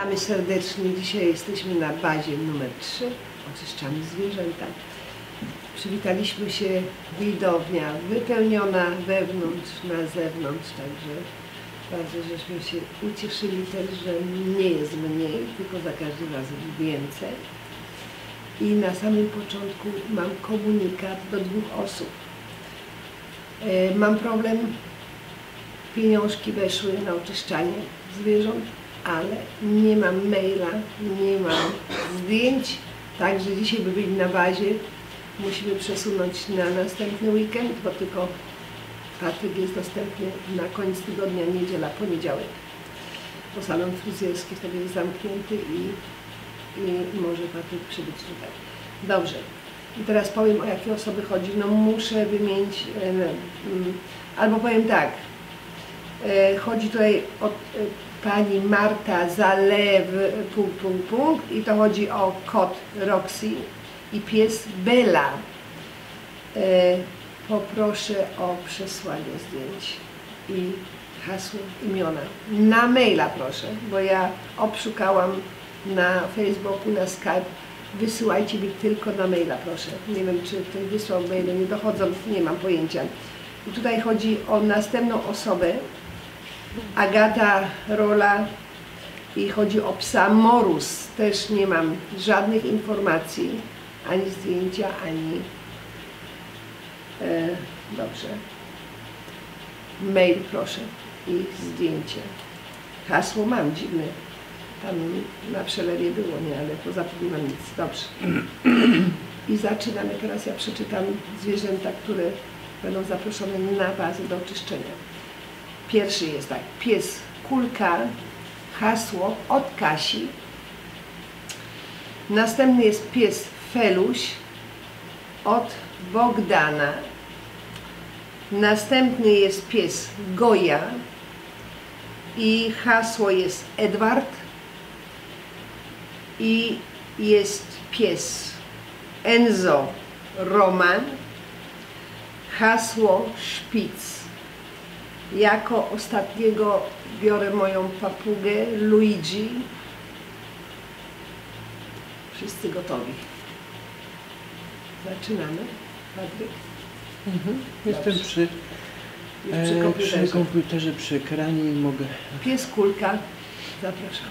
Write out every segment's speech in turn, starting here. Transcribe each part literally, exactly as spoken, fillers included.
Witamy serdecznie. Dzisiaj jesteśmy na bazie numer trzy. Oczyszczamy zwierzęta. Przywitaliśmy się, widownia wypełniona wewnątrz, na zewnątrz, także bardzo żeśmy się ucieszyli też, że nie jest mniej, tylko za każdym razem więcej. I na samym początku mam komunikat do dwóch osób. E, mam problem, pieniążki weszły na oczyszczanie zwierząt, ale nie mam maila, nie mam zdjęć, także dzisiaj by byli na bazie. Musimy przesunąć na następny weekend, bo tylko Patryk jest dostępny na koniec tygodnia, niedziela, poniedziałek. Bo salon fryzjerski wtedy jest zamknięty i, i może Patryk przybyć tutaj. Dobrze. I teraz powiem, o jakie osoby chodzi. No muszę wymienić, e, albo powiem tak. E, chodzi tutaj o e, pani Marta Zalew, punkt, punkt, punkt, i to chodzi o kot Roxy i pies Bella. E, poproszę o przesłanie zdjęć i hasło, imiona. Na maila proszę, bo ja obszukałam na Facebooku, na Skype. Wysyłajcie mi tylko na maila, proszę. Nie wiem, czy ktoś wysłał maile, nie dochodzą, nie mam pojęcia. I tutaj chodzi o następną osobę, Agata Rola, i chodzi o psa Morus. Też nie mam żadnych informacji, ani zdjęcia, ani... E, dobrze. Mail proszę i zdjęcie. Hasło mam dziwne. Tam na przelewie było, nie, ale poza tym nie mam nic. Dobrze. I zaczynamy. Teraz ja przeczytam zwierzęta, które będą zaproszone na bazę do oczyszczenia. Pierwszy jest tak. Pies Kulka. Hasło od Kasi. Następny jest pies Feluś od Bogdana. Następny jest pies Goja i hasło jest Edward. I jest pies Enzo Roman. Hasło Szpic. Jako ostatniego biorę moją papugę Luigi. Wszyscy gotowi. Zaczynamy. Patryk? Mhm. Jestem przy, Już przy, e, komputerze. przy komputerze, przy ekranie i mogę... Pies Kulka. Zapraszam.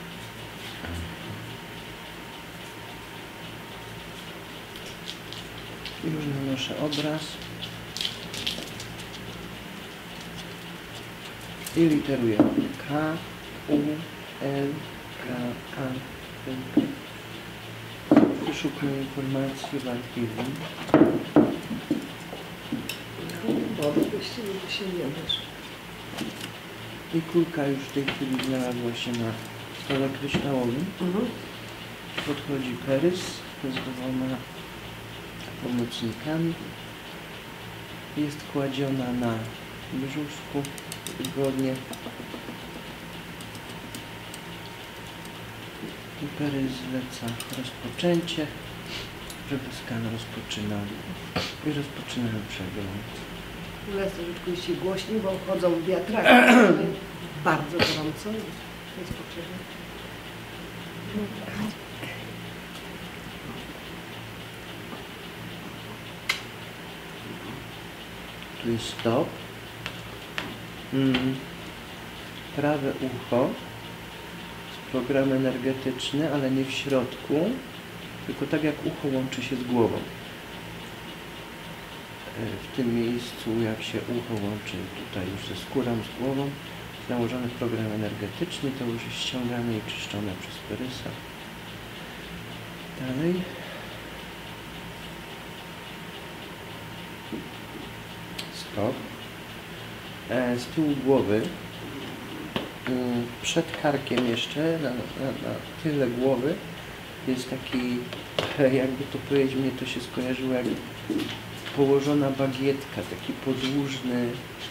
Już nanoszę obraz. I literuję K, U, L, K, A, L. Wyszukuję informacji w archiwum. Bo właściwie to się nie wyszło. I kulka już w tej chwili znalazła się na stole kryształowym. Mhm. Podchodzi Perys z dwoma pomocnikami. Jest kładziona na brzuszku wygodnie. I Perys zleca rozpoczęcie, żeby skan rozpoczynał. I rozpoczynają przegląd. U nas troszeczkę jest głośniej, bo chodzą wiatraki. Bardzo gorąco. Jest potrzebne. Tu jest stop. Mm. Prawe ucho. Program energetyczny, ale nie w środku, tylko tak jak ucho łączy się z głową. W tym miejscu, jak się ucho łączy tutaj już ze skórą, z głową, nałożony program energetyczny, to już jest ściągane i czyszczone przez Perysa. Dalej. Stop. Z tyłu głowy, przed karkiem jeszcze, na, na, na tyle głowy, jest taki, jakby to powiedzieć, mnie to się skojarzyło jak położona bagietka, taki podłużny,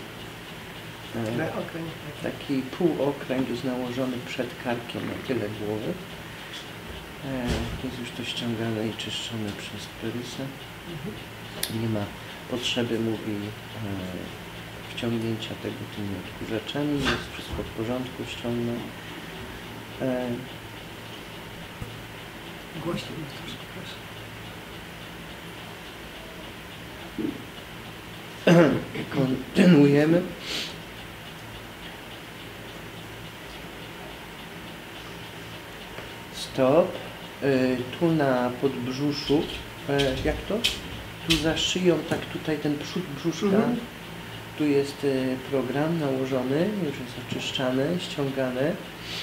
e, taki półokręg jest nałożony przed karkiem na tyle głowy. E, jest już to ściągane i czyszczone przez Perysa. Nie ma potrzeby, mówi, e, wciągnięcia tego tymi odkurzaczami, jest wszystko w porządku, ściągnął. E, Głośniej mów troszkę, proszę. Kontynuujemy. Stop. Y, tu na podbrzuszu, y, jak to? Tu za szyją, tak tutaj ten przód brzuszka. Mhm. Tu jest y, program nałożony, już jest oczyszczany, ściągany.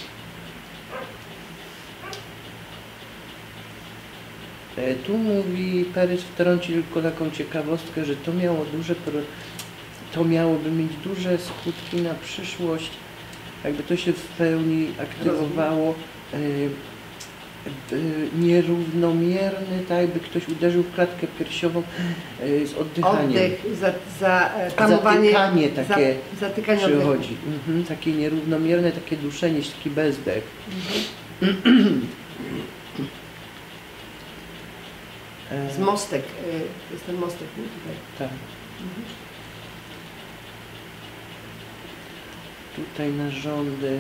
Y, tu mówi Perys, wtrąci tylko taką ciekawostkę, że to miało duże, to miałoby mieć duże skutki na przyszłość, jakby to się w pełni aktywowało. Y, nierównomierny, tak jakby ktoś uderzył w klatkę piersiową y, z oddychaniem. Oddech, za, za tamowanie, zatykanie takie za, zatykanie przychodzi. Mhm, takie nierównomierne, takie duszenie, taki bezdech. Mhm. Z mostek, y, jest ten mostek, nie tutaj. Tak. Mhm. Tutaj narządy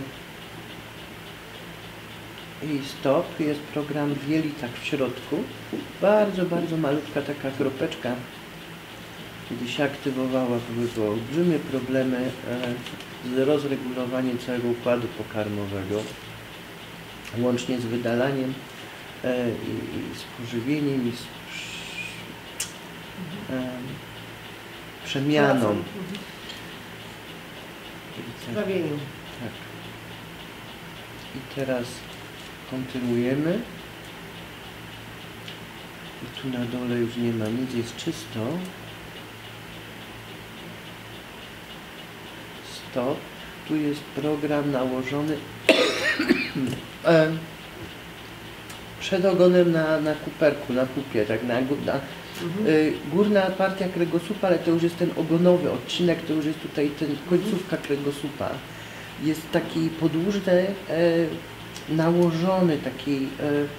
i stop, jest program Wielitak w środku. Bardzo, bardzo malutka taka kropeczka. Kiedy się aktywowała, były to olbrzymie problemy e, z rozregulowaniem całego układu pokarmowego, łącznie z wydalaniem e, i, i z pożywieniem i z e, przemianą. Trawieniem. Tak. I teraz kontynuujemy. I tu na dole już nie ma nic, jest czysto. Stop. Tu jest program nałożony e, przed ogonem na, na kuperku, na pupie, tak na, na mhm. y, górna partia kręgosłupa, ale to już jest ten ogonowy odcinek, to już jest tutaj ten końcówka kręgosłupa. Jest taki podłużny, e, nałożony taki, e,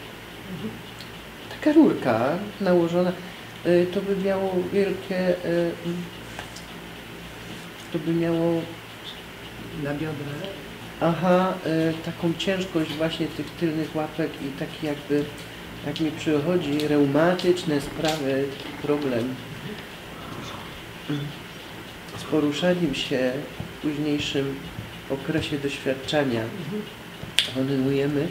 taka rurka nałożona, e, to by miało wielkie, e, to by miało na biodra. Aha, e, taką ciężkość właśnie tych tylnych łapek i taki jakby, jak mi przychodzi, reumatyczne sprawy, problem z poruszaniem się w późniejszym okresie doświadczenia. Kontynuujemy.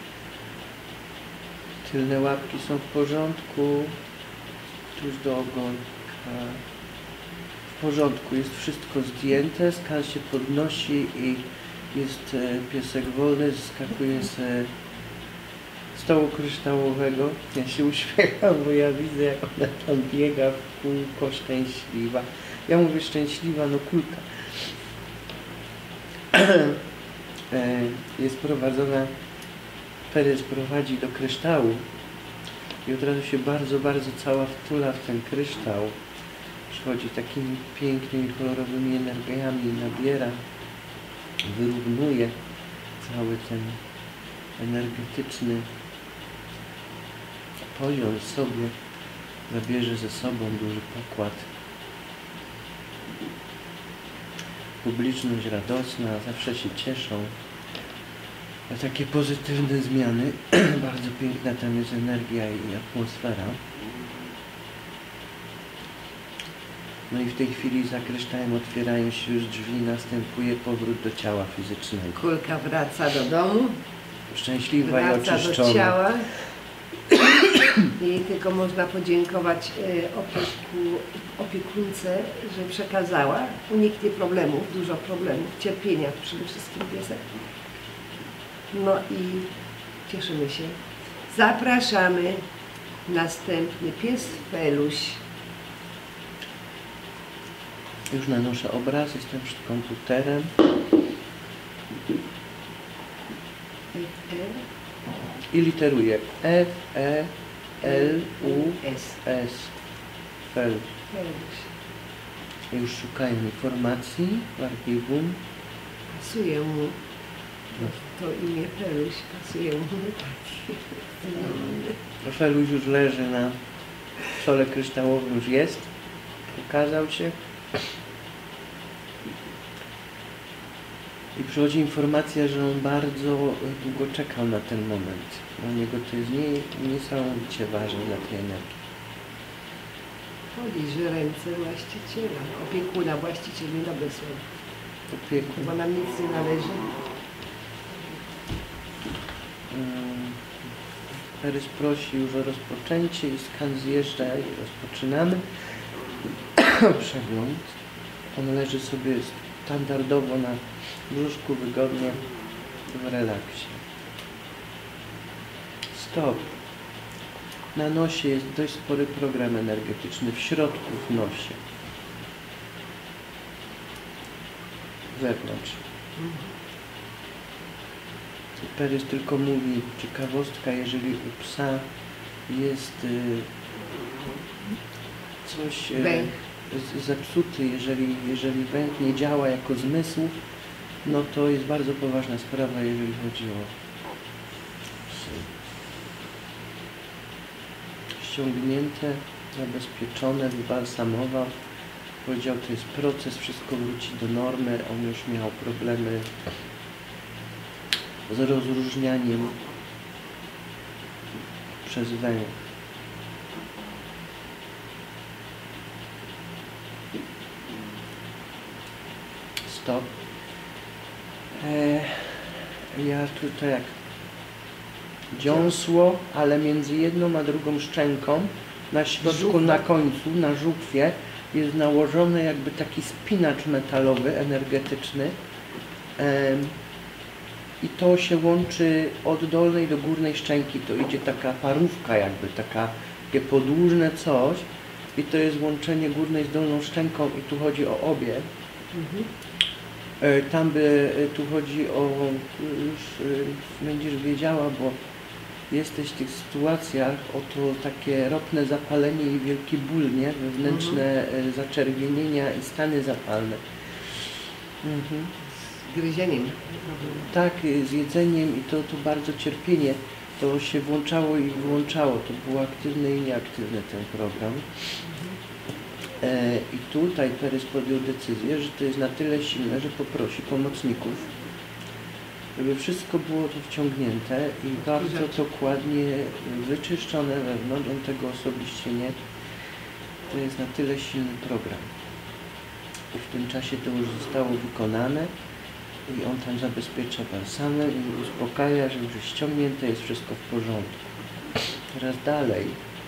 Tylne łapki są w porządku. Tuż do ogonka. W porządku, jest wszystko zdjęte, skan się podnosi i jest e, piesek wolny, skakuje ze stołu kryształowego. Ja się uśmiecham, bo ja widzę, jak ona tam biega w kółko, szczęśliwa. Ja mówię szczęśliwa, no kulka. e, jest prowadzona, Perys prowadzi do kryształu i od razu się bardzo, bardzo cała wtula w ten kryształ. Przychodzi takimi pięknymi, kolorowymi energiami, nabiera, wyrównuje cały ten energetyczny poziom sobie, zabierze ze sobą duży pokład. Publiczność radosna, zawsze się cieszą na takie pozytywne zmiany. Bardzo piękna tam jest energia i atmosfera. No i w tej chwili za kryształem otwierają się już drzwi, następuje powrót do ciała fizycznego. Kulka wraca do domu. Szczęśliwa wraca i oczyszczona. do ciała. I tylko można podziękować opieku, opiekunce, że przekazała. Uniknie problemów, dużo problemów, cierpienia przede wszystkim piesek. No i cieszymy się. Zapraszamy. Następny pies Feluś. Już nanoszę obraz, jestem przed komputerem. I literuję F, E, L, U, S. Feluś. Już szukają informacji w archiwum. Pasuje mu to imię Feluś, pasuje mu taki. Feluś już leży na stole kryształowym, już jest. Pokazał się. I przychodzi informacja, że on bardzo długo czekał na ten moment. Dla niego to jest nie, niesamowicie ważne dla tej energii. Poliż ręce właściciela, opiekuna, właściciel, niedobre słowo. Opiekun. Bo nam nic nie należy. Perys prosi już o rozpoczęcie i skan zjeżdża i rozpoczynamy przegląd. On leży sobie standardowo na brzuszku, wygodnie, w relaksie. Stop. Na nosie jest dość spory program energetyczny, w środku w nosie. Wewnątrz. Perys tylko mówi, ciekawostka, jeżeli u psa jest y, coś y, z, zepsuty, jeżeli, jeżeli węch nie działa jako zmysł, no to jest bardzo poważna sprawa, jeżeli chodzi o psy. Ściągnięte, zabezpieczone, wybalsamował. Powiedział, to jest proces, wszystko wróci do normy. On już miał problemy z rozróżnianiem przez węch. Stop. Eee, ja tutaj jak dziąsło, ale między jedną a drugą szczęką, na środku, na końcu, na żuchwie jest nałożony jakby taki spinacz metalowy, energetyczny. Eee, I to się łączy od dolnej do górnej szczęki. To idzie taka parówka jakby, taka, takie podłużne coś. I to jest łączenie górnej z dolną szczęką i tu chodzi o obie. Mhm. Tam by, tu chodzi o, już będziesz wiedziała, bo jesteś w tych sytuacjach, o to takie ropne zapalenie i wielki ból, nie? Wewnętrzne mhm. zaczerwienienia i stany zapalne. Mhm. Z gryzieniem. Tak, z jedzeniem i to, to bardzo cierpienie. To się włączało i wyłączało. To było aktywny i nieaktywny ten program. E, I tutaj Perys podjął decyzję, że to jest na tyle silne, że poprosi pomocników, żeby wszystko było to wciągnięte i bardzo dokładnie wyczyszczone wewnątrz. On tego osobiście nie. To jest na tyle silny program. I w tym czasie to już zostało wykonane. I on tam zabezpiecza balsamem i uspokaja, że już jest ściągnięte, jest wszystko w porządku. Teraz dalej.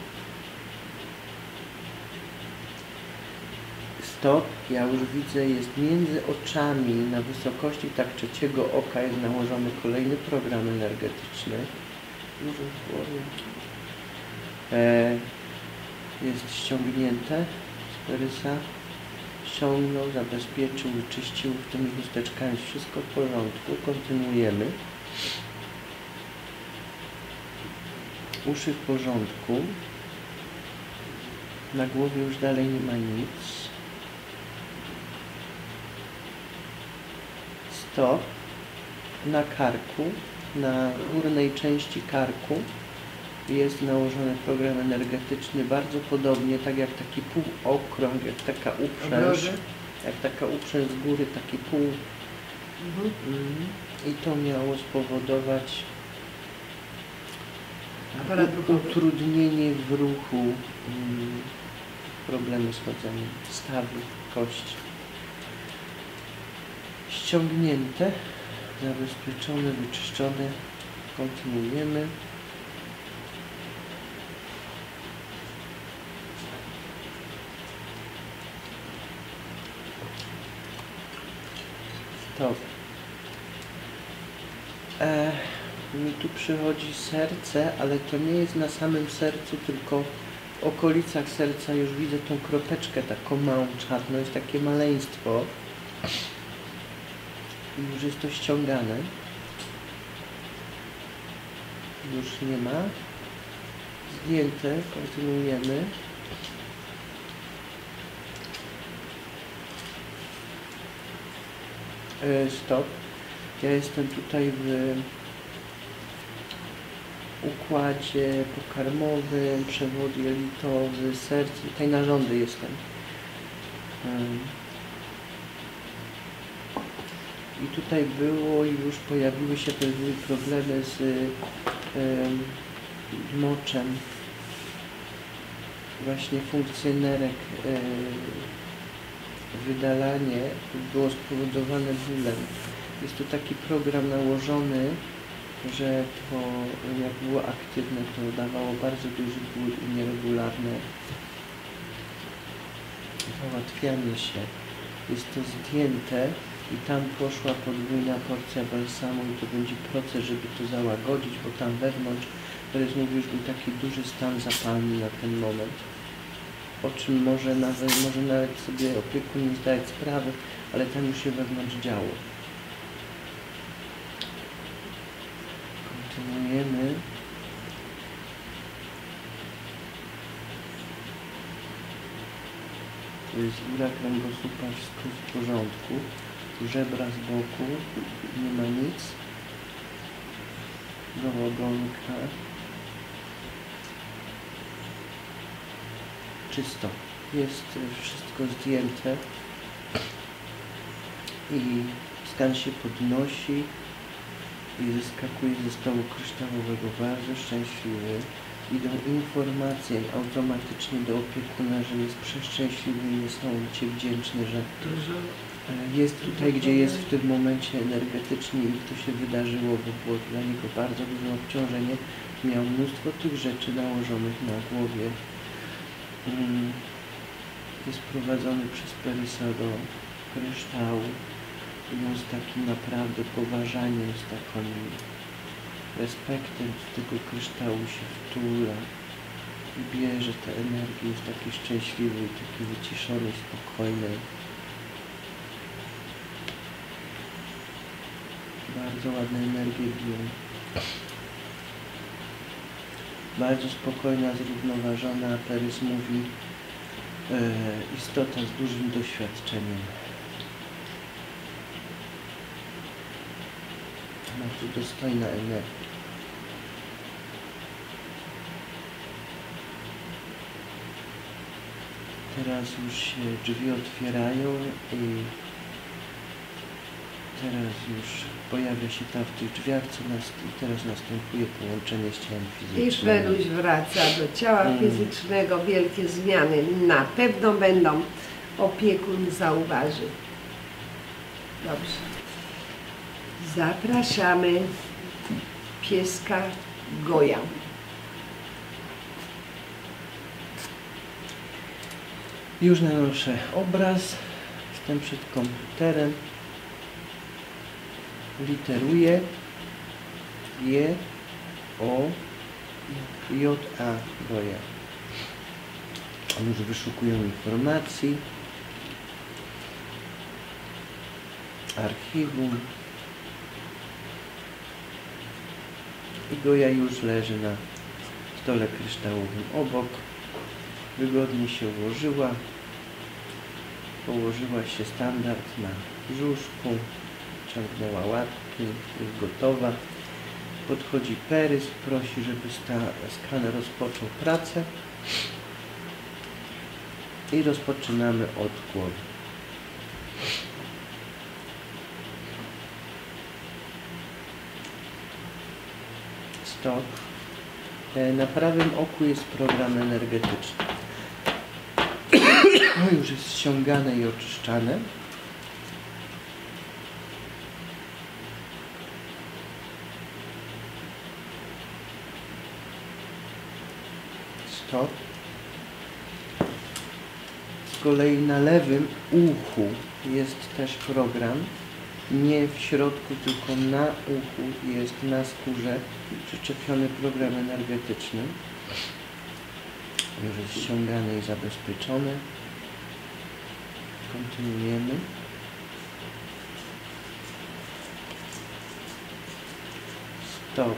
Stop, ja już widzę, jest między oczami, na wysokości tak trzeciego oka jest nałożony kolejny program energetyczny. Już w głowie. E, jest ściągnięte z Perysa. Ściągnął, zabezpieczył, wyczyścił tymi chusteczkami, wszystko w porządku. Kontynuujemy. Uszy w porządku. Na głowie już dalej nie ma nic. Stop. Na karku, na górnej części karku jest nałożony program energetyczny bardzo podobnie, tak jak taki półokrąg, jak taka uprzęż, jak taka uprzęż z góry, taki pół. Mhm. Mm. I to miało spowodować utrudnienie w ruchu, mm, problemy z chodzeniem, stawy, kości. Ściągnięte, zabezpieczone, wyczyszczone. Kontynuujemy. Stop. E, mi tu przychodzi serce, ale to nie jest na samym sercu, tylko w okolicach serca już widzę tą kropeczkę taką małą czarną, jest takie maleństwo. I już jest to ściągane. Już nie ma. Zdjęte, kontynuujemy. Stop. Ja jestem tutaj w układzie pokarmowym, przewód jelitowy, serce. Tutaj narządy jestem. I tutaj było już, pojawiły się pojawiły problemy z y, moczem właśnie funkcjonerek. Y, wydalanie było spowodowane bólem. Jest tu taki program nałożony, że to jak było aktywne, to dawało bardzo duży ból i nieregularne załatwianie się. Jest to zdjęte i tam poszła podwójna porcja balsamu i to będzie proces, żeby to załagodzić, bo tam wewnątrz, Borys mówił, już był taki duży stan zapalny na ten moment, o czym może nawet, może nawet sobie opiekun nie zdać sprawy, ale tam już się wewnątrz działo. Kontynuujemy. To jest góra kręgosłupa, wszystko jest w porządku. Tu żebra z boku, nie ma nic. Do ogonka. Czysto. Jest wszystko zdjęte. I stan się podnosi i wyskakuje ze stołu kryształowego. Bardzo szczęśliwy. Idą informacje automatycznie do opiekuna, że jest przeszczęśliwy i niesamowicie wdzięczny, że jest tutaj, gdzie jest w tym momencie energetycznie i to się wydarzyło, bo było dla niego bardzo duże obciążenie. Miał mnóstwo tych rzeczy nałożonych na głowie. Jest prowadzony przez Perysa do kryształu i on z takim naprawdę poważaniem, z takim respektem do tego kryształu się wtula i bierze tę energię, jest taki szczęśliwy, taki wyciszony, spokojny. Bardzo ładne energie biją. Bardzo spokojna, zrównoważona, a Perys mówi e, istota z dużym doświadczeniem. Bardzo dostojna energia. Teraz już się drzwi otwierają i teraz już pojawia się tam w tych drzwiach, co nas, i teraz następuje połączenie z ciałem fizycznym. I Feluś wraca do ciała Mm. fizycznego, wielkie zmiany na pewno będą, opiekun zauważy. Dobrze. Zapraszamy pieska Goja. Już nanoszę obraz, jestem przed komputerem, literuję G, O, J, A, Goja. Już wyszukują informacji, archiwum i Goja już leży na stole kryształowym obok. Wygodnie się ułożyła, położyła się standard na brzuszku, ciągnęła łapki, jest gotowa. Podchodzi Perys, prosi, żeby skaner rozpoczął pracę i rozpoczynamy od głowy. Stop. Na prawym oku jest program energetyczny. No już jest ściągane i oczyszczane. Stop. Z kolei na lewym uchu jest też program. Nie w środku, tylko na uchu jest na skórze przyczepiony program energetyczny. Już jest ściągany i zabezpieczony. Kontynuujemy. Stop.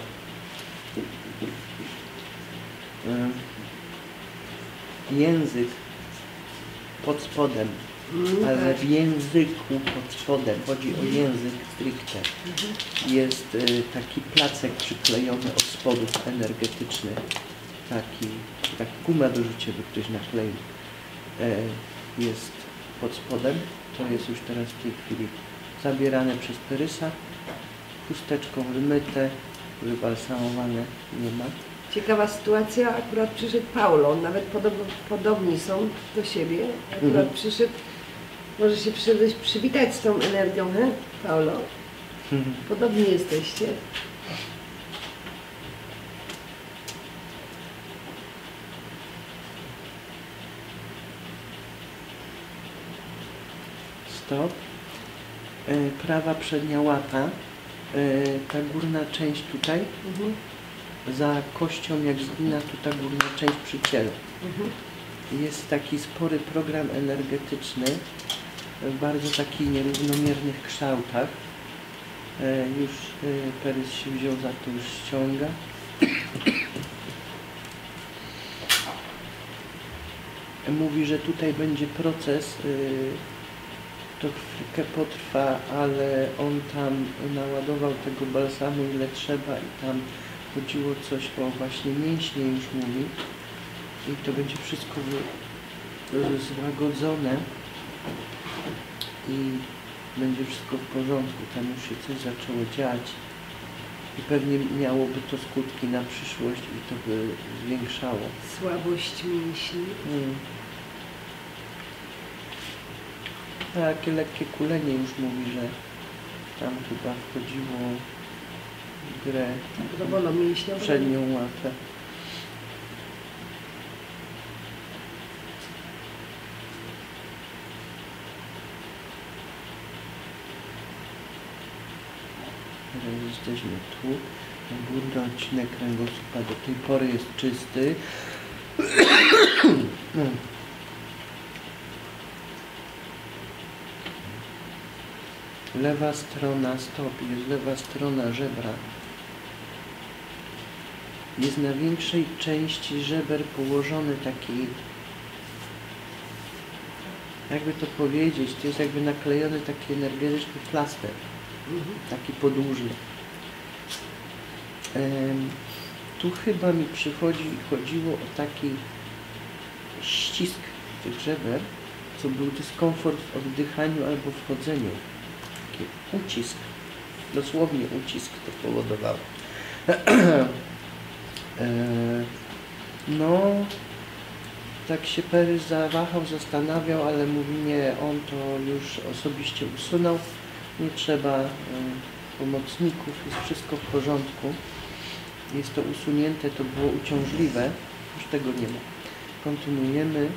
Język pod spodem, ale w języku pod spodem, chodzi o język stricte, jest y, taki placek przyklejony od spodów energetyczny, taki, taki guma do rzucia, by ktoś nakleił, e, jest pod spodem, to jest już teraz w tej chwili zabierane przez Perysa, chusteczką wymyte, wybalsamowane nie ma. Ciekawa sytuacja, akurat przyszedł Paulo, nawet podobno, podobni są do siebie, akurat Mhm. przyszedł, może się przy, przywitać z tą energią, he? Paulo? Mhm. Podobni jesteście. Stop. E, prawa przednia łapa. E, ta górna część tutaj, Mhm. za kością jak zgina tu ta górna część przy ciele. Mhm. Jest taki spory program energetyczny w bardzo takich nierównomiernych kształtach. E, już e, Perys się wziął za to, już ściąga. Mówi, że tutaj będzie proces, y, to chwilkę potrwa, ale on tam naładował tego balsamu ile trzeba i tam chodziło coś o właśnie mięśnie, już mówi. I to będzie wszystko wy- y, złagodzone i będzie wszystko w porządku. Tam już się coś zaczęło dziać i pewnie miałoby to skutki na przyszłość i to by zwiększało. Słabość mięśni. Mm. Takie lekkie kulenie już mówi, że tam chyba wchodziło w grę Dobrolo mięśniowe. przednią łapę. Teraz jesteśmy tu. Górny odcinek kręgosłupa do tej pory jest czysty. Lewa strona stop, jest lewa strona żebra. Jest na większej części żeber położony taki, jakby to powiedzieć, to jest jakby naklejony taki energetyczny plaster, Mhm. taki podłużny. Em, tu chyba mi przychodzi, chodziło o taki ścisk tych żeber, co był dyskomfort w oddychaniu albo w chodzeniu. Taki ucisk, dosłownie ucisk to powodowało. e, no, tak się Perys zawahał, zastanawiał, ale mówi nie, on to już osobiście usunął, nie trzeba e, pomocników, jest wszystko w porządku. Jest to usunięte, to było uciążliwe, już tego nie ma. Kontynuujemy.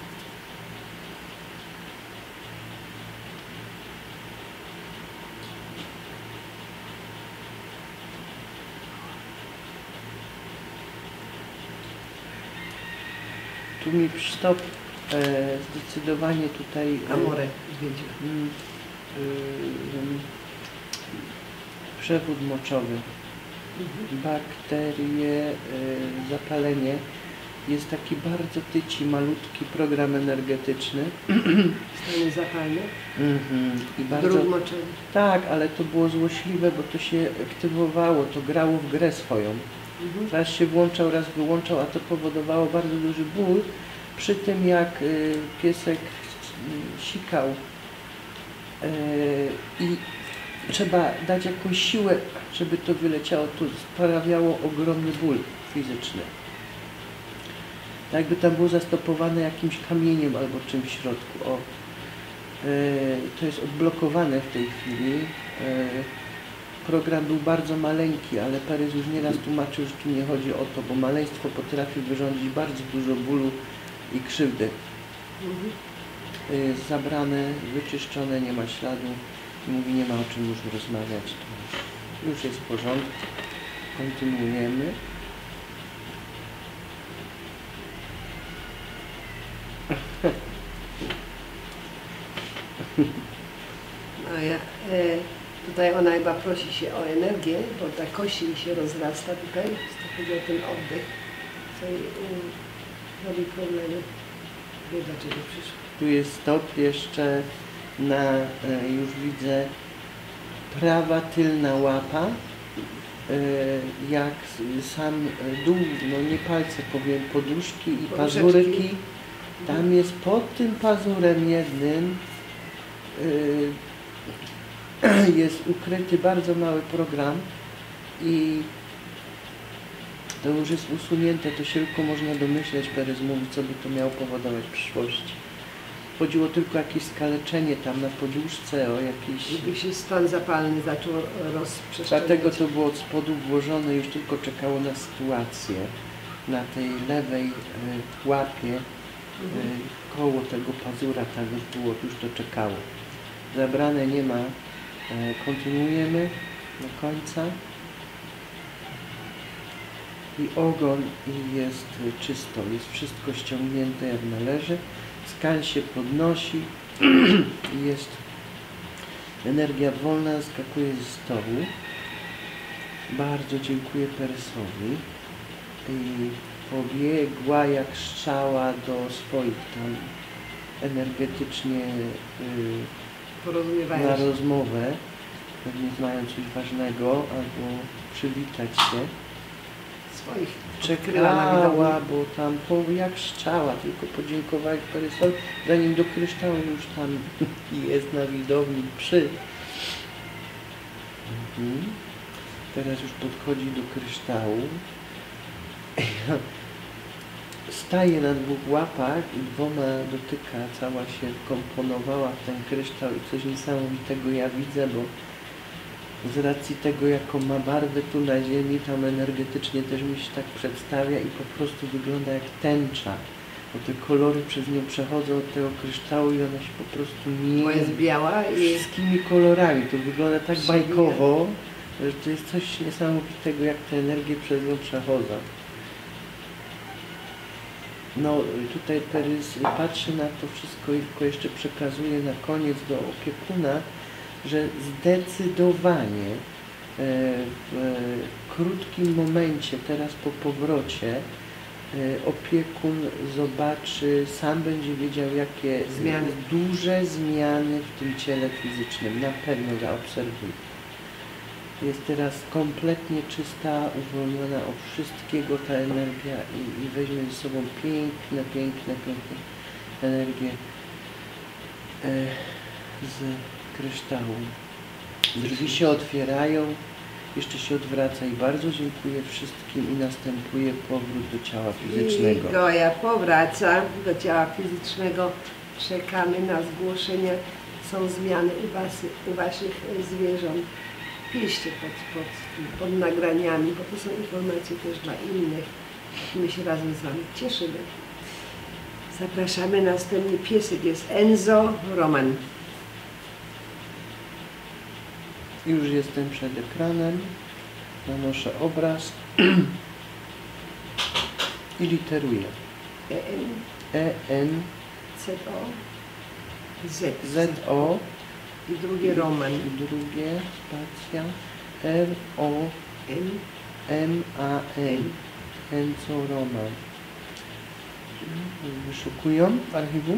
Tu mi stop, e, zdecydowanie tutaj e, Amore wiedzie. mm, y, przewód moczowy, Mhm. bakterie, y, zapalenie. Jest taki bardzo tyci, malutki program energetyczny. Stany zapalny. Mhm. I bardzo, Dróg moczowy. tak, ale to było złośliwe, bo to się aktywowało, to grało w grę swoją. Mhm. Raz się włączał, raz wyłączał, a to powodowało bardzo duży ból przy tym, jak y, piesek y, sikał y, i trzeba dać jakąś siłę, żeby to wyleciało. To sprawiało ogromny ból fizyczny. Tak jakby tam było zastopowane jakimś kamieniem albo czymś w środku. O. Y, to jest odblokowane w tej chwili. Y, Program był bardzo maleńki, ale Perys już nieraz tłumaczył, że tu nie chodzi o to, bo maleństwo potrafi wyrządzić bardzo dużo bólu i krzywdy. Mhm. Jest zabrane, wyczyszczone, nie ma śladu. I mówi, nie ma o czym już rozmawiać. To już jest w porządku. Kontynuujemy. No ja, e, tutaj ona chyba prosi się o energię, bo ta kość jej się rozrasta tutaj, to chodzi o ten oddech, co jej um, robi problemy. Wie dlaczego przyszło. Tu jest stop jeszcze na, e, już widzę, prawa tylna łapa, e, jak s- sam e, dół, no nie palce powiem, poduszki i Poduszeczki. pazurki. Tam jest pod tym pazurem jednym, y, jest ukryty bardzo mały program i to już jest usunięte, to się tylko można domyśleć, Perez mówi, co by to miało powodować w przyszłości. Chodziło tylko o jakieś skaleczenie tam na poduszce, o jakiś... Gdyby się stan zapalny zaczął rozprzestrzeniać. Dlatego to było od spodu włożone, już tylko czekało na sytuację. Na tej lewej y, łapie, y, koło tego pazura, tak już było, już to czekało. Zabrane nie ma, y, kontynuujemy do końca. I ogon i jest y, czysto, jest wszystko ściągnięte jak należy. Skan się podnosi i jest energia wolna, skakuje ze stołu. Bardzo dziękuję Peresowi. I pobiegła jak strzała do swoich tam energetycznie y, na rozmowę, pewnie znają coś ważnego, albo przywitać się. Swoich Czekała, bo tam po, jak strzała, tylko podziękowali Peresowi, zanim do kryształu już tam jest na widowni przy. Mhm. Teraz już podchodzi do kryształu. Staje na dwóch łapach i dwoma dotyka, cała się komponowała w ten kryształ i coś niesamowitego ja widzę, bo z racji tego, jaką ma barwę tu na ziemi, tam energetycznie też mi się tak przedstawia i po prostu wygląda jak tęcza, bo te kolory przez nią przechodzą od tego kryształu i ona się po prostu Bo jest mieni biała i wszystkimi kolorami. To wygląda tak przebija. bajkowo, że to jest coś niesamowitego, jak te energie przez nią przechodzą. No tutaj Perez patrzy na to wszystko i tylko jeszcze przekazuje na koniec do opiekuna, że zdecydowanie w krótkim momencie, teraz po powrocie, opiekun zobaczy, sam będzie wiedział, jakie Zmiany. duże zmiany w tym ciele fizycznym. Na pewno zaobserwuje. Jest teraz kompletnie czysta, uwolniona od wszystkiego ta energia i, i weźmie ze sobą piękne, piękne, piękne energię e, z kryształu. Drzwi się otwierają, jeszcze się odwraca i bardzo dziękuję wszystkim i następuje powrót do ciała fizycznego. I Goja powraca do ciała fizycznego. Czekamy na zgłoszenia. Są zmiany u, was, u Waszych zwierząt. Piszcie pod, pod, pod nagraniami, bo to są informacje też dla innych. My się razem z Wami cieszymy. Zapraszamy. Następny piesek jest Enzo Roman. Już jestem przed ekranem, nanoszę obraz i literuję E N E N Z O Z Z O i drugie Roman. i drugie spacja R O N M A N Enzo Roman. Wyszukują w archiwum.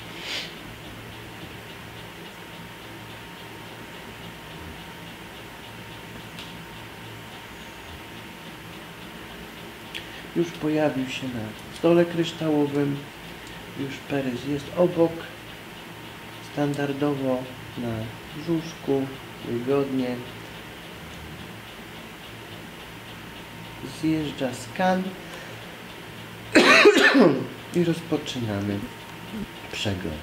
Już pojawił się na stole kryształowym, już Perez jest obok, standardowo na brzuszku, wygodnie. Zjeżdża skan i rozpoczynamy przegląd.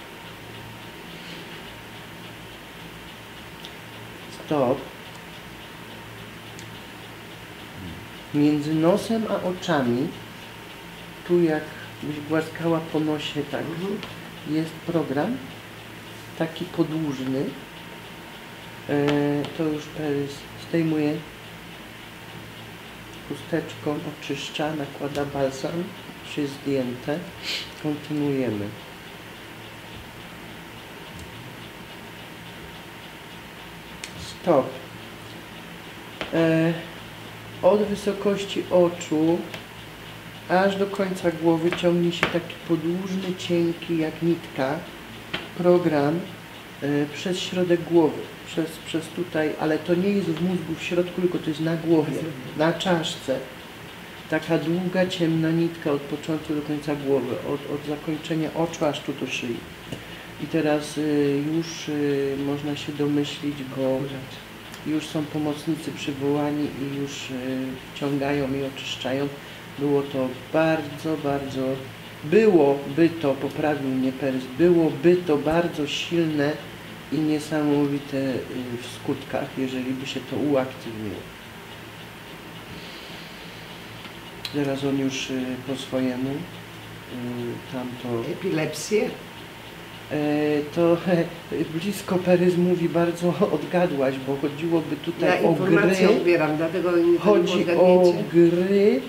Stop. Między nosem a oczami, tu jakbyś głaskała po nosie, tak, jest program, taki podłużny. E, to już Perez zdejmuje chusteczką, oczyszcza, nakłada balsam, już jest zdjęte. Kontynuujemy. Stop. E, Od wysokości oczu aż do końca głowy ciągnie się taki podłużny, cienki jak nitka program e, przez środek głowy, przez, przez tutaj, ale to nie jest w mózgu w środku, tylko to jest na głowie, na czaszce. Taka długa, ciemna nitka od początku do końca głowy, od, od zakończenia oczu aż tu do szyi. I teraz y, już y, można się domyślić, bo już są pomocnicy przywołani i już y, wciągają i oczyszczają. Było to bardzo, bardzo, byłoby to, poprawił mnie Perys, byłoby to bardzo silne i niesamowite y, w skutkach, jeżeli by się to uaktywniło. Teraz on już y, po swojemu y, tamto... Epilepsję? E, to e, blisko Perys mówi, bardzo odgadłaś, bo chodziłoby tutaj Ja o informację gry. odbieram, dlatego nie Chodzi o gry,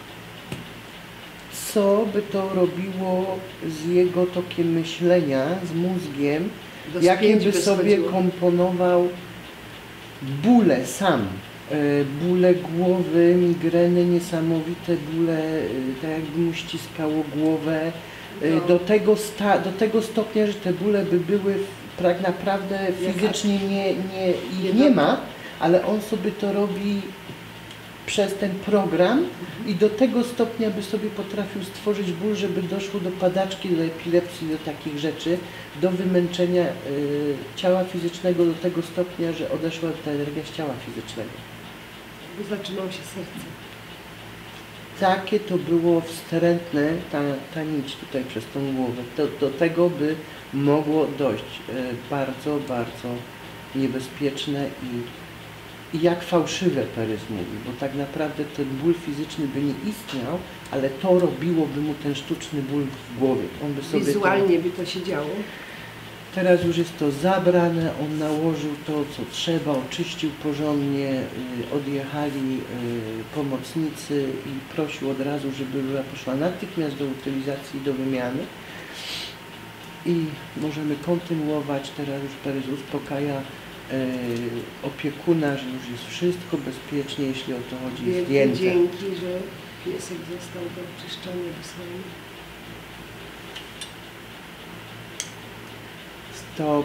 co by to robiło z jego tokiem myślenia, z mózgiem, Do jakie spięć by by sobie schodziło. komponował bóle sam. E, bóle głowy, migreny, niesamowite bóle, e, tak jakby mu ściskało głowę. E, No. do, tego sta, do tego stopnia, że te bóle by były w- tak naprawdę fizycznie nie, nie, ich nie ma, ale on sobie to robi przez ten program i do tego stopnia by sobie potrafił stworzyć ból, żeby doszło do padaczki, do epilepsji, do takich rzeczy, do wymęczenia y, ciała fizycznego do tego stopnia, że odeszła ta energia z ciała fizycznego. Bo zatrzymało się serce. Takie to było wstrętne, ta, ta nić tutaj przez tą głowę. To, do tego by mogło dojść. Y, bardzo, bardzo niebezpieczne i I jak fałszywe Perys mówi, bo tak naprawdę ten ból fizyczny by nie istniał, ale to robiłoby mu ten sztuczny ból w głowie. On by sobie Wizualnie to... by to się działo. Teraz już jest to zabrane, on nałożył to, co trzeba, oczyścił porządnie, y, odjechali y, pomocnicy i prosił od razu, żeby rura poszła natychmiast do utylizacji i do wymiany. I możemy kontynuować, teraz już Perys uspokaja Yy, opiekuna, że już jest wszystko bezpiecznie, jeśli o to chodzi, Wielkie zdjęte. dzięki, że piesek został oczyszczony, wysłany. Stop.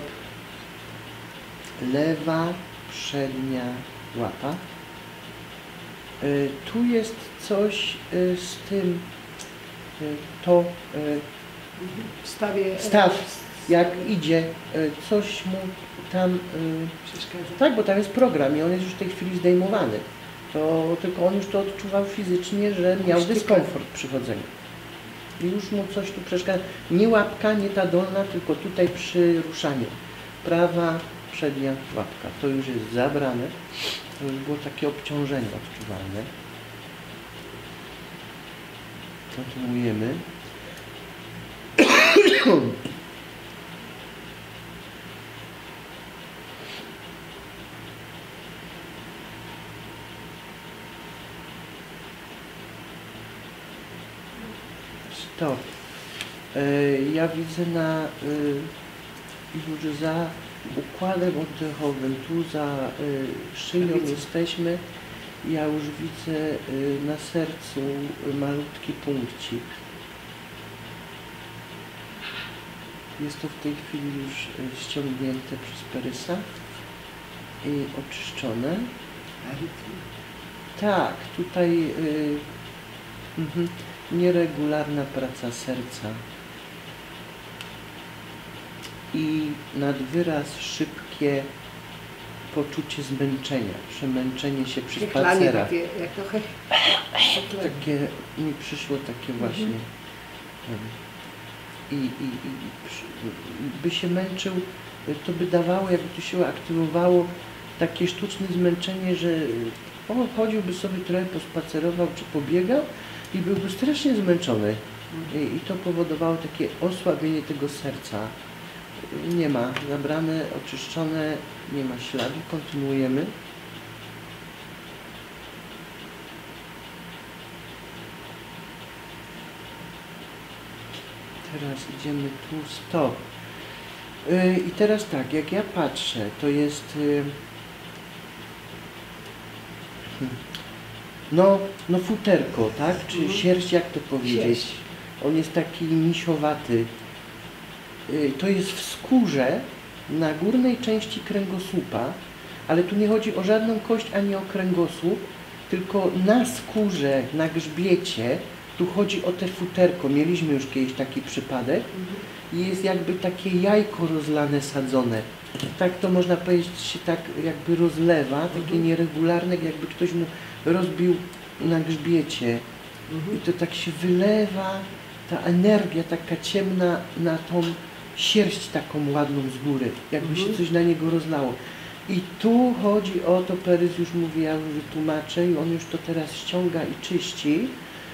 Lewa przednia łapa. Yy, tu jest coś yy, z tym, yy, to yy, Wstawię... staw, jak idzie, yy, coś mu tam... Yy, Przeszkadza. Tak, bo tam jest program i on jest już w tej chwili zdejmowany. To tylko on już to odczuwał fizycznie, że miał Sztyka. dyskomfort przy chodzeniu. I już mu coś tu przeszkadza. Nie łapka, nie ta dolna, tylko tutaj przy ruszaniu. Prawa, przednia łapka. To już jest zabrane. To już było takie obciążenie odczuwalne. Kontynuujemy. Stop. E, ja widzę na y, już za układem oddechowym, tu za y, szyją Ja widzę. jesteśmy. Ja już widzę y, na sercu y, malutki punkcik. Jest to w tej chwili już y, ściągnięte przez Perysa i oczyszczone. Arytmia. Tak, tutaj y, mhm, nieregularna praca serca i nad wyraz szybkie poczucie zmęczenia, przemęczenie się przy Hechlanie spacerach. takie, jak trochę... Takie mi przyszło takie właśnie i, i, i przy- by się męczył, to by dawało, jakby tu się aktywowało takie sztuczne zmęczenie, że on chodziłby sobie trochę, pospacerował czy pobiegał i byłby strasznie zmęczony. I, I to powodowało takie osłabienie tego serca. Nie ma, zabrane, oczyszczone, nie ma śladu. Kontynuujemy. Teraz idziemy tu, stop. Yy, I teraz tak, jak ja patrzę, to jest... Yy, hmm, no, no futerko, tak? Czy Mhm. sierść, jak to powiedzieć? Sierść. On jest taki misiowaty. Yy, to jest w skórze na górnej części kręgosłupa, ale tu nie chodzi o żadną kość ani o kręgosłup, tylko na skórze, na grzbiecie, tu chodzi o te futerko. Mieliśmy już kiedyś taki przypadek. i jest jakby takie jajko rozlane, sadzone. Tak to można powiedzieć, się tak jakby rozlewa, takie Mhm. nieregularne, jakby ktoś mu rozbił na grzbiecie. Mhm. I to tak się wylewa, ta energia taka ciemna na tą sierść taką ładną z góry, jakby Mhm. się coś na niego rozlało. I tu chodzi o to, Perys już mówi, ja już wytłumaczę i on już to teraz ściąga i czyści.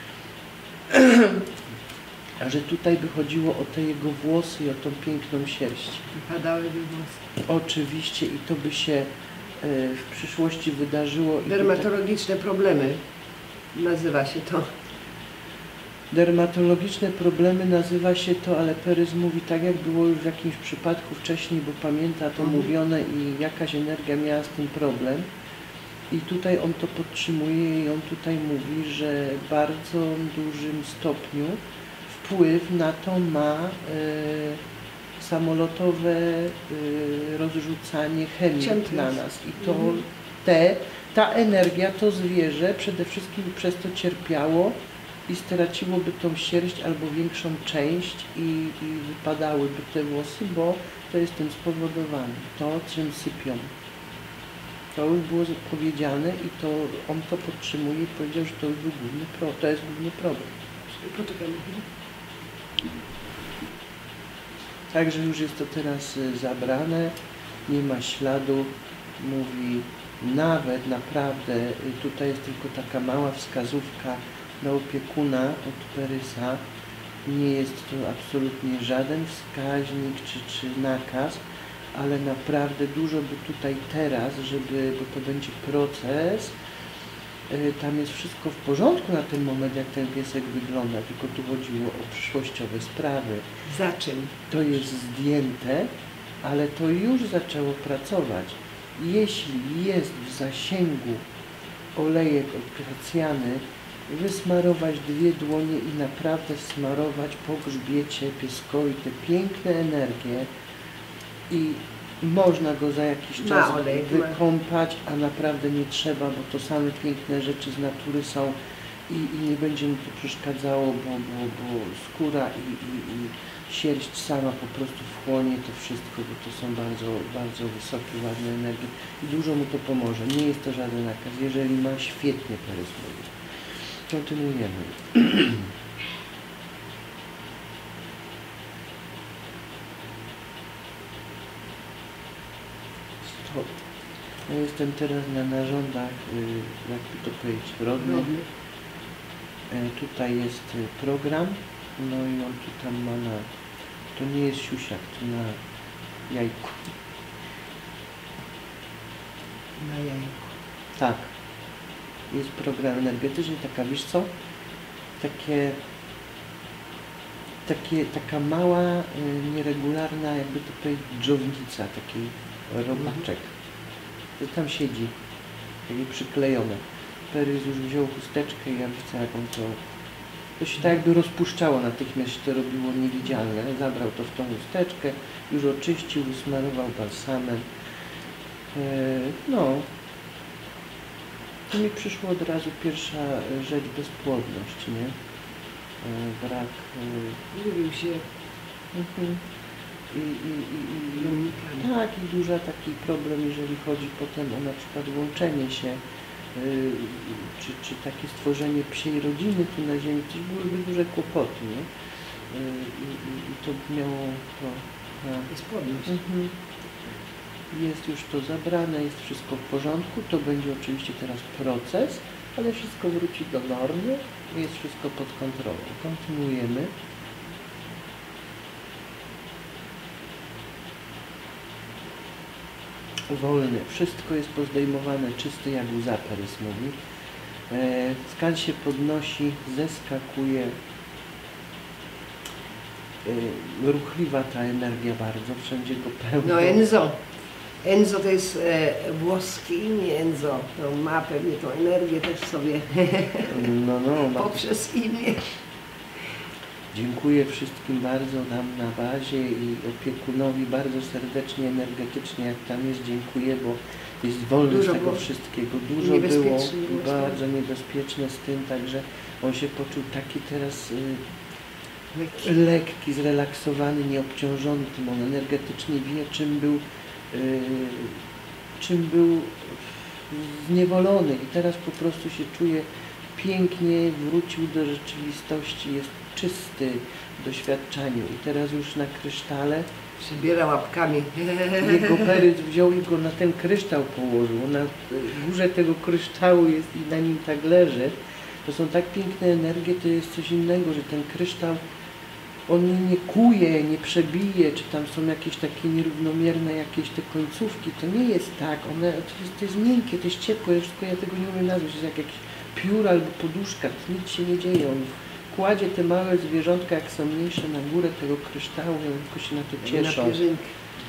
A że tutaj by chodziło o te jego włosy i o tą piękną sierść. Wypadałyby włosy. Oczywiście i to by się e, w przyszłości wydarzyło. I Dermatologiczne problemy nazywa się to. Dermatologiczne problemy nazywa się to, ale Perys mówi tak, jak było już w jakimś przypadku wcześniej, bo pamięta to Mhm. mówione i jakaś energia miała z tym problem. I tutaj on to podtrzymuje i on tutaj mówi, że w bardzo dużym stopniu wpływ na to ma e, samolotowe e, rozrzucanie chemii Chemtrails. na nas. I to Mhm. te, ta energia, to zwierzę przede wszystkim przez to cierpiało i straciłoby tą sierść albo większą część i, i wypadałyby te włosy, bo to jest tym spowodowane. To, czym sypią. To już było powiedziane i to on to podtrzymuje i powiedział, że to już był główny pro, to jest główny problem. Poczekamy. Także już jest to teraz y, zabrane, nie ma śladu, mówi nawet naprawdę, y, tutaj jest tylko taka mała wskazówka na opiekuna od Perysa, nie jest to absolutnie żaden wskaźnik czy, czy nakaz, ale naprawdę dużo by tutaj teraz, żeby, bo to będzie proces, y, tam jest wszystko w porządku na ten moment, jak ten piesek wygląda, tylko tu chodziło o przyszłościowe sprawy. Za czym? To jest zdjęte, ale to już zaczęło pracować. Jeśli jest w zasięgu olejek od Gracjany, wysmarować dwie dłonie i naprawdę smarować po grzbiecie pieskowi te piękne energie i można go za jakiś Ma czas olejek, ma. wykąpać, a naprawdę nie trzeba, bo to same piękne rzeczy z natury są i, i nie będzie mu to przeszkadzało, bo, bo, bo skóra i, i, i sierść sama po prostu wchłonie to wszystko, bo to są bardzo, bardzo wysokie, ładne energie i dużo mu to pomoże. Nie jest to żaden nakaz. Jeżeli ma, świetnie Perys mówi. Kontynuujemy. Stop. Ja jestem teraz na narządach, y, jakby to powiedzieć, rodnych. Rodny. E, Tutaj jest y, program, no i on tu tam ma na, to nie jest siusiak, to na jajku. Na jajku. Tak, jest program energetyczny, taka, wiesz co, takie, takie taka mała, y, nieregularna, jakby to powiedzieć, dżownica, taki robaczek. To tam siedzi, takie przyklejone. Perys już wziął chusteczkę i ja widzę, jak on to... To się tak jakby rozpuszczało, natychmiast się to robiło niewidzialne. Zabrał to w tą chusteczkę, już oczyścił, usmarował balsamem. E, no, to mi przyszło od razu pierwsza rzecz, bezpłodność, nie? E, brak... E, Lubił się mhm. I, i, i, i, Dominikami. tak, i duży taki problem, jeżeli chodzi potem o na przykład łączenie się, yy, czy, czy takie stworzenie psiej rodziny tu na ziemi, to byłyby duże kłopoty, nie? Yy, i, i, I to miało to... A, Bezpłodność. mhm. Jest już to zabrane, jest wszystko w porządku, to będzie oczywiście teraz proces, ale wszystko wróci do normy, jest wszystko pod kontrolą. Kontynuujemy. Wolny, wszystko jest pozdejmowane, czysty jak łza, Perys mówi. E, skan się podnosi, zeskakuje. E, ruchliwa ta energia bardzo, wszędzie go pełno. No Enzo. Enzo to jest e, włoski imię Enzo. No, ma pewnie tą energię też sobie No, no, ma... poprzez imię. Dziękuję wszystkim bardzo nam na bazie i opiekunowi bardzo serdecznie, energetycznie, jak tam jest, dziękuję, bo jest wolny Dużo z tego było. wszystkiego. Dużo Niebezpieczne było było i bardzo niebezpieczne z tym, także on się poczuł taki teraz y, Lekki. lekki, zrelaksowany, nieobciążony tym. On energetycznie wie, czym był, yy, czym był zniewolony i teraz po prostu się czuje pięknie, wrócił do rzeczywistości, jest czysty w doświadczaniu i teraz już na krysztale Przybiera łapkami. jego perys wziął i go na ten kryształ położył. Na górze tego kryształu jest i na nim tak leży. To są tak piękne energie, to jest coś innego, że ten kryształ on nie kuje, nie przebije, czy tam są jakieś takie nierównomierne jakieś te końcówki. To nie jest tak, one, to, jest, to jest miękkie, to jest ciepłe, ja wszystko ja tego nie umiem nazwać, to jest jak jakiś piór albo poduszka, to nic się nie dzieje. On kładzie te małe zwierzątka, jak są mniejsze, na górę tego kryształu i one tylko się na to cieszą. Na pierzynkę.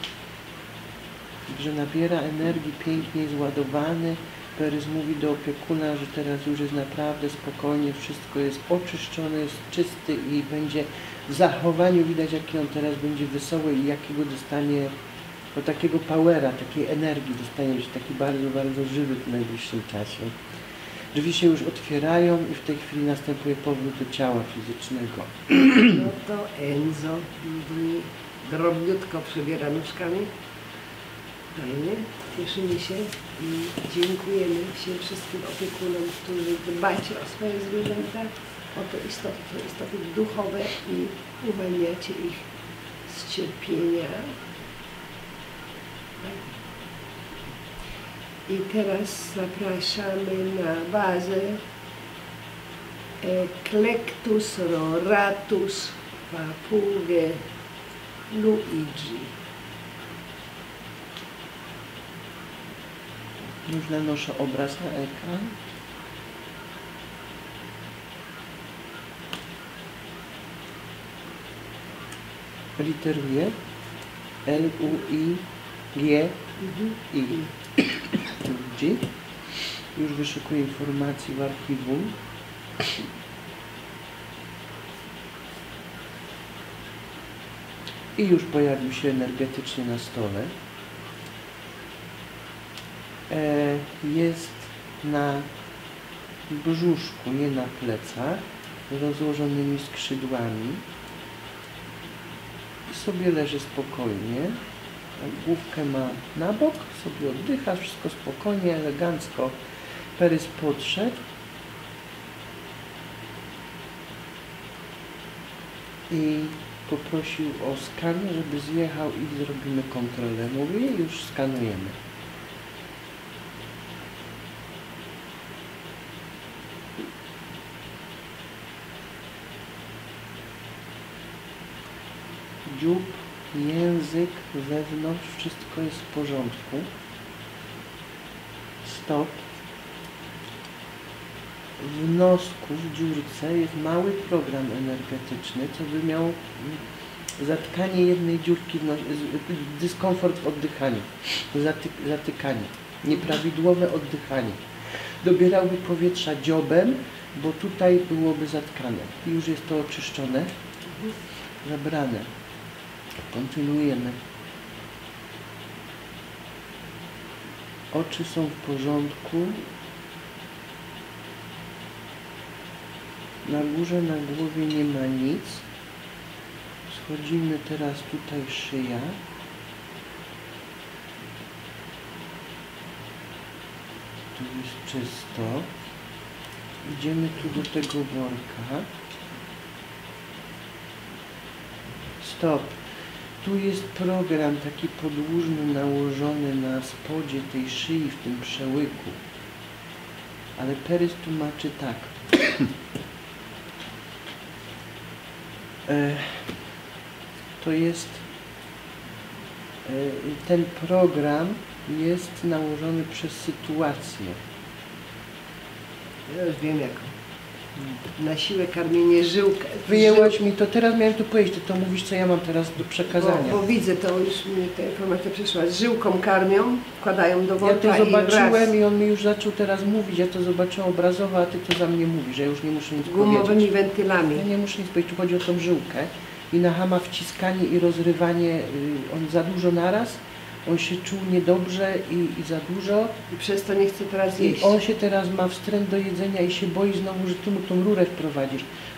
Że nabiera energii, pięknie jest ładowany. Perys mówi do opiekuna, że teraz już jest naprawdę spokojnie, wszystko jest oczyszczone, jest czysty i będzie w zachowaniu widać, jaki on teraz będzie wesoły i jakiego dostanie, no, takiego powera, takiej energii dostanie, być taki bardzo, bardzo żywy w najbliższym czasie. Drzwi się już otwierają i w tej chwili następuje powrót do ciała fizycznego. No to Enzo mówi, drobniutko przebiera nóżkami. Fajnie, cieszymy się i dziękujemy się wszystkim opiekunom, którzy dbacie o swoje zwierzęta, o te istoty, te istoty duchowe i uwalniacie ich z cierpienia. I teraz zapraszamy na bazę Eclectus roratus papugę Luigi. Już nanoszę obraz na ekran. Literuję L U I G I. Luigi. Już wyszukuję informacji w archiwum. I już pojawił się energetycznie na stole. E, jest na brzuszku, nie na plecach, z rozłożonymi skrzydłami. I sobie leży spokojnie. Główkę ma na bok, sobie oddycha, wszystko spokojnie, elegancko. Perys podszedł. I poprosił o skan, żeby zjechał i zrobimy kontrolę. Mówię, już skanujemy. Dziób, język, wewnątrz, wszystko jest w porządku. Stop. W nosku, w dziurce jest mały program energetyczny, co by miał zatkanie jednej dziurki, w nosie, dyskomfort w oddychaniu, zaty, zatykanie, nieprawidłowe oddychanie. Dobierałby powietrza dziobem, bo tutaj byłoby zatkane. I już jest to oczyszczone, zabrane. Kontynuujemy. Oczy są w porządku. Na górze, na głowie nie ma nic. Schodzimy teraz tutaj szyja. Tu jest czysto. Idziemy tu do tego worka. Stop. Tu jest program taki podłużny nałożony na spodzie tej szyi w tym przełyku. Ale Perys tłumaczy tak. e, to jest e, ten program jest nałożony przez sytuację. Ja już wiem jaką. Na siłę karmienie żyłkę. Wyjęłaś mi to, teraz miałem to powiedzieć, ty to mówisz, co ja mam teraz do przekazania. Bo, bo widzę to, już mi ta informacja przyszła. Z żyłką karmią, wkładają do Ja worka to zobaczyłem i, i on mi już zaczął teraz mówić, ja to zobaczyłem obrazowo, a ty to za mnie mówisz, że ja już nie muszę nic gumowymi powiedzieć. wentylami. Ja nie muszę nic powiedzieć, tu chodzi o tą żyłkę i na Hama wciskanie i rozrywanie, y, on za dużo naraz, on się czuł niedobrze i, i za dużo. I przez to nie chce teraz jeść. I on się teraz ma wstręt do jedzenia i się boi znowu, że ty mu tą rurę wprowadzisz.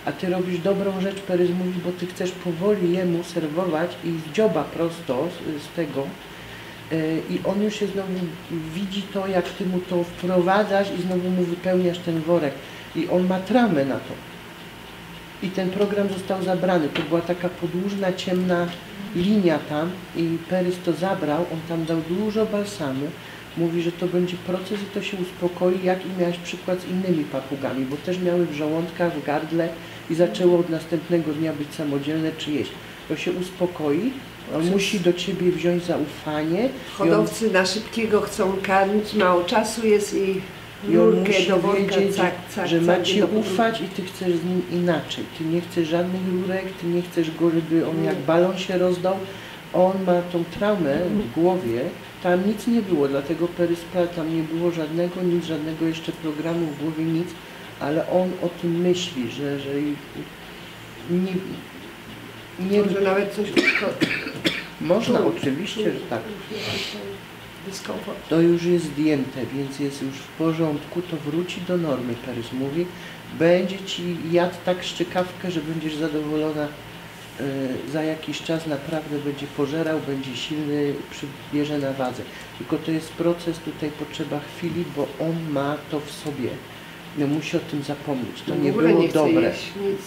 A ty robisz dobrą rzecz, Perys mówi, bo ty chcesz powoli jemu serwować i z dzioba prosto z, z tego. I on już się znowu widzi to, jak ty mu to wprowadzasz i znowu mu wypełniasz ten worek. I on ma traumę na to. I ten program został zabrany. To była taka podłużna, ciemna linia tam i Perys to zabrał. On tam dał dużo balsamu. Mówi, że to będzie proces i to się uspokoi, jak i miałeś przykład z innymi papugami, bo też miały w żołądkach, w gardle i zaczęło od następnego dnia być samodzielne czy jeść. To się uspokoi. On musi do ciebie wziąć zaufanie. Hodowcy on, na szybkiego chcą karmić, mało czasu jest i i on rurkę musi do worka, wiedzieć, cak, cak, że ma cak, ci ufać i ty chcesz z nim inaczej. Ty nie chcesz żadnych rurek, ty nie chcesz go, żeby on jak balon się rozdał. On ma tą traumę w głowie, tam nic nie było, dlatego Peryspla tam nie było żadnego, nic, żadnego jeszcze programu w głowie, nic, ale on o tym myśli, że, że nie, nie... Może nawet coś Można, czuł, oczywiście, czuł, że tak. Dyskomfort. To już jest zdjęte, więc jest już w porządku, to wróci do normy, Perys mówi. Będzie ci jadł tak szczekawkę, że będziesz zadowolona. Za jakiś czas naprawdę będzie pożerał, będzie silny, przybierze na wadze. Tylko to jest proces, tutaj potrzeba chwili, bo on ma to w sobie. No, musi o tym zapomnieć. To no, nie było nie chce dobre. Jeść, nic.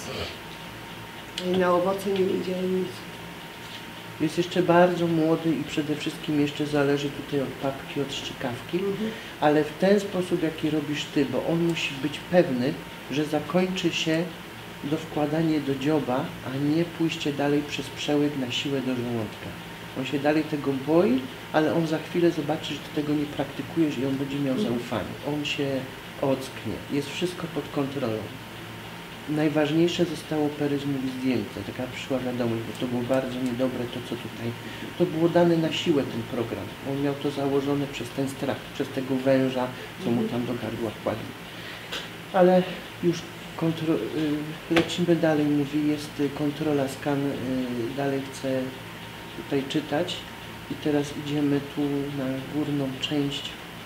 I na owoce nie idzie nic. Jest jeszcze bardzo młody i przede wszystkim jeszcze zależy tutaj od papki, od szczykawki, mhm. ale w ten sposób, jaki robisz ty, bo on musi być pewny, że zakończy się do wkładania do dzioba, a nie pójście dalej przez przełyk na siłę do żołądka. On się dalej tego boi, ale on za chwilę zobaczy, że ty tego nie praktykujesz i on będzie miał zaufanie. On się ocknie. Jest wszystko pod kontrolą. Najważniejsze zostało, Perys mówi, zdjęte. Taka przyszła wiadomość, bo to było bardzo niedobre to, co tutaj... To było dane na siłę, ten program. On miał to założone przez ten strach, przez tego węża, co mu tam do gardła kładli. Ale już kontro... lecimy dalej, mówi, jest kontrola, skan, dalej chcę tutaj czytać. I teraz idziemy tu na górną część,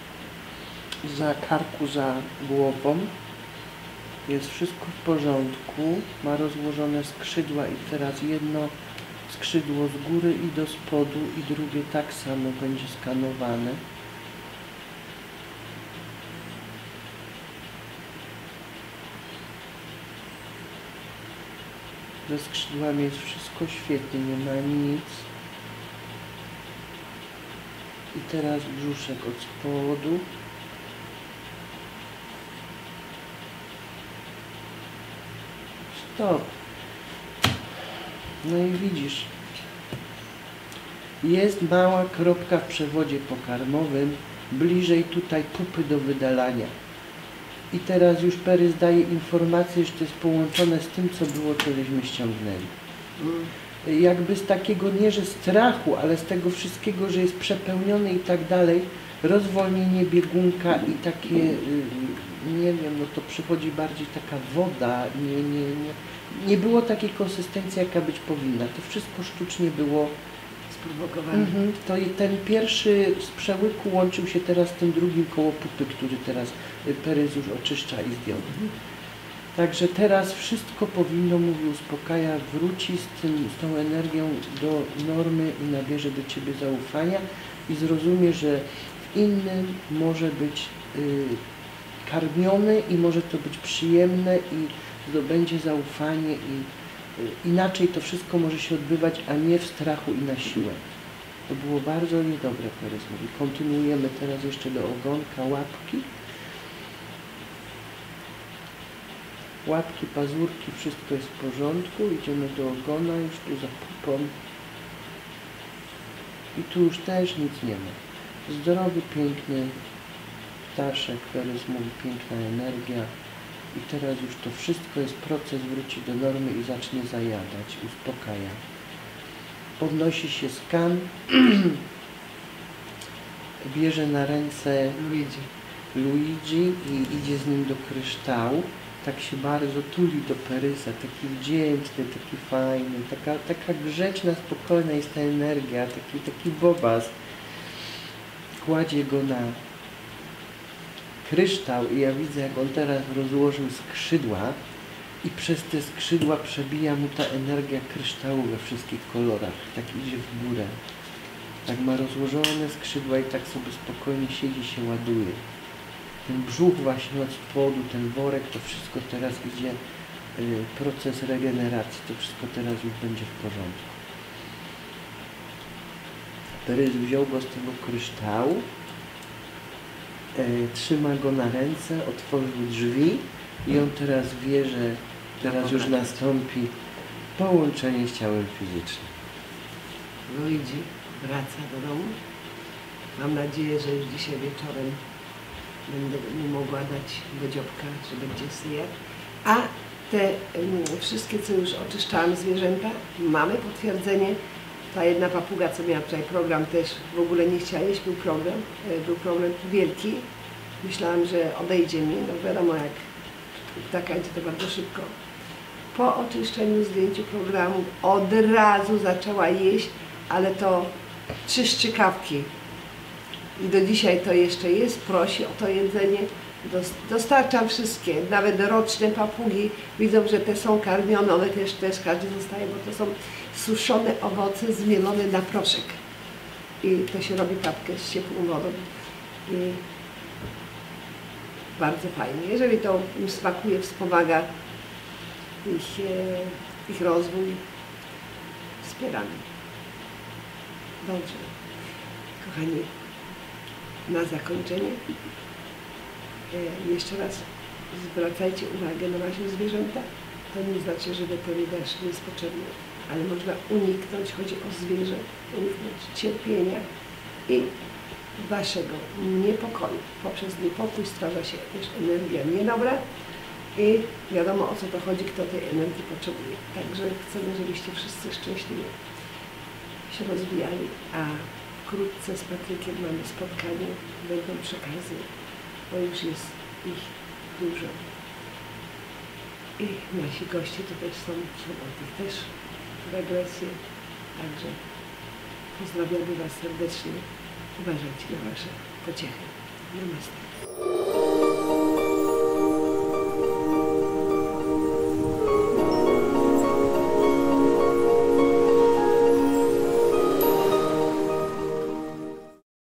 za karku, za głową. Jest wszystko w porządku, ma rozłożone skrzydła i teraz jedno skrzydło z góry i do spodu i drugie tak samo będzie skanowane. Ze skrzydłami jest wszystko świetnie, nie ma nic. I teraz brzuszek od spodu. Stop. No i widzisz, jest mała kropka w przewodzie pokarmowym, bliżej tutaj pupy do wydalania. I teraz już Perys daje informację, że to jest połączone z tym, co było, co żeśmy ściągnęli. Mm. Jakby z takiego, nie że strachu, ale z tego wszystkiego, że jest przepełniony i tak dalej, rozwolnienie biegunka i takie, nie wiem, no to przychodzi bardziej taka woda, nie, nie, nie, nie było takiej konsystencji, jaka być powinna. To wszystko sztucznie było sprowokowane. Mm-hmm. To i ten pierwszy z przełyku łączył się teraz z tym drugim koło pupy, który teraz Perys już oczyszcza i zdjął. Mm-hmm. Także teraz wszystko powinno, mówi, uspokaja, wróci z, tym, z tą energią do normy i nabierze do ciebie zaufania i zrozumie, że w innym może być y, karmiony i może to być przyjemne i zdobędzie zaufanie i y, inaczej to wszystko może się odbywać, a nie w strachu i na siłę. To było bardzo niedobre, Perys mówi. Kontynuujemy teraz jeszcze do ogonka, łapki. Łapki, pazurki, wszystko jest w porządku. Idziemy do ogona, już tu za pupą. I tu już też nic nie ma. Zdrowy, piękny ptaszek, Perys mówi, piękna energia. I teraz już to wszystko jest proces, wróci do normy i zacznie zajadać, uspokaja. Podnosi się skan, bierze na ręce Luigi. Luigi i idzie z nim do kryształu. Tak się bardzo tuli do Perysa, taki wdzięczny, taki fajny, taka, taka grzeczna, spokojna jest ta energia, taki, taki bobas. Kładzie go na kryształ i ja widzę, jak on teraz rozłożył skrzydła i przez te skrzydła przebija mu ta energia kryształu we wszystkich kolorach. Tak idzie w górę. Tak ma rozłożone skrzydła i tak sobie spokojnie siedzi, się ładuje. Ten brzuch właśnie od spodu, ten worek, to wszystko teraz idzie, y, proces regeneracji, to wszystko teraz już będzie w porządku. Perys wziął go z tego kryształu, y, trzyma go na ręce, otworzył drzwi i on teraz wie, że teraz już nastąpi połączenie z ciałem fizycznym. Luigi wraca do domu. Mam nadzieję, że już dzisiaj wieczorem będę mu mogła dać do dziobka, że będzie syjadł. A te um, wszystkie, co już oczyszczałam zwierzęta, mamy potwierdzenie. Ta jedna papuga, co miała wczoraj program, też w ogóle nie chciała jeść, był problem, był problem wielki. Myślałam, że odejdzie mi, no wiadomo, jak ptaka idzie to bardzo szybko. Po oczyszczeniu, zdjęciu programu od razu zaczęła jeść, ale to trzy strzykawki. I do dzisiaj to jeszcze jest, prosi o to jedzenie. Dostarczam wszystkie, nawet roczne papugi. Widzą, że te są karmione, one też, też każdy zostaje, bo to są suszone owoce zmielone na proszek. I to się robi papkę z ciepłą wodą. I bardzo fajnie. Jeżeli to im smakuje, wspomaga ich, ich rozwój, wspieramy. Dobrze. Kochani, na zakończenie e, jeszcze raz zwracajcie uwagę na wasze zwierzęta. To nie znaczy, że weterynarz nie jest potrzebny, ale można uniknąć, chodzi o zwierzę, uniknąć cierpienia i waszego niepokoju. Poprzez niepokój stwarza się też energia niedobra i wiadomo, o co to chodzi, kto tej energii potrzebuje. Także chcemy, żebyście wszyscy szczęśliwie się rozwijali, a wkrótce z Patrykiem mamy spotkanie, będą przekazy, bo już jest ich dużo. I nasi goście tutaj są, są od nich też regresje, także pozdrawiamy was serdecznie. Uważajcie na wasze pociechy. Namaste.